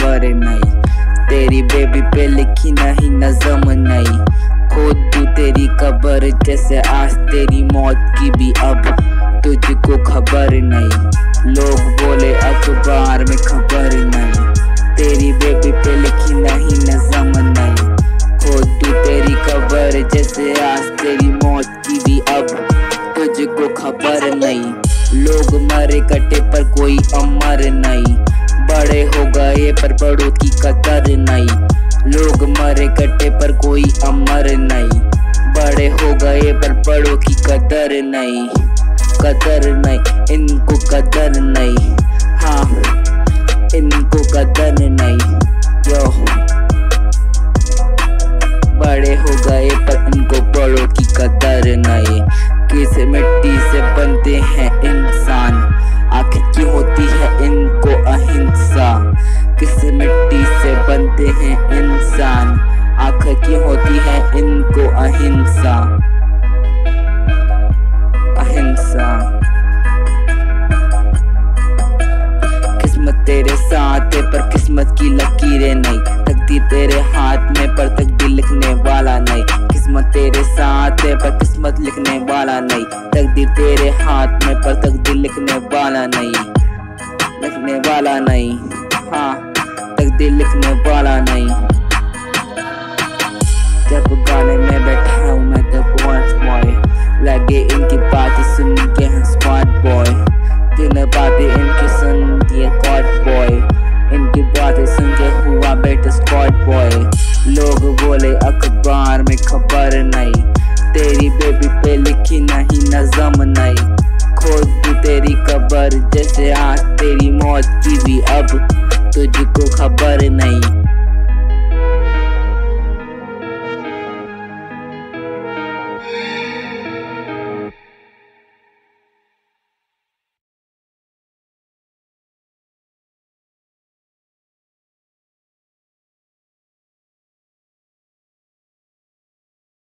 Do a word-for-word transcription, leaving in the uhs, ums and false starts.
खबर नहीं। तेरी बेबी पे लिखी नहीं नज़म नहीं, खोद दूं तेरी कब्र जैसे आज तेरी मौत की भी अब तुझको खबर नहीं। लोग बोले अखबार में खबर नहीं, तेरी बेबी पे लिखी नहीं नज़म नहीं, खोद दूं तेरी कब्र जैसे आज तेरी मौत की भी अब तुझको खबर नहीं। लोग मरे कटे पर कोई अमर नहीं, बड़े हो गए पर बड़ों की कदर नहीं। लोग मरे कटे पर कोई अमर नहीं, बड़े हो गए पर बड़ों की कदर नहीं। कदर नहीं, इनको कदर नहीं, हाँ इनको कदर नहीं। यो बड़े हो गए पर इनको बड़ों की कदर नहीं। किस मिट्टी से बनते हैं इंसान, आखिर क्यों होती है इनको अहिंसा। किस मिट्टी से बनते हैं इंसान, आखिर क्यों होती है इनको अहिंसा। अहिंसा किस्मत तेरे साथ है पर किस्मत की लकीरें नहीं, तकदीर तेरे हाथ में पर तकदीर लिखने वाला नहीं। किस्मत तेरे साथ है पर किस्मत लिखने वाला नहीं, तकदीर तेरे हाथ में पर तकदीर लिखने वाला नहीं। लिखने वाला नहीं, हाँ तकदीर लिखने वाला नहीं। जब गाने में बैठा हूँ मैं तो वॉइस बॉय, लगे इनकी बातें सुन के हैं स्मार्ट बॉय। दिन बातें इनकी सुन के गॉड बॉय, इनकी बातें सुन के हुआ बेटा स्कॉट बॉय। लोग बोले अखबार में खबर नहीं, तेरी बेबी पे लिखी नहीं नज़म नहीं, खोद दूं तेरी कब्र जैसे आज तेरी मौत की भी अब तुझको खबर नहीं।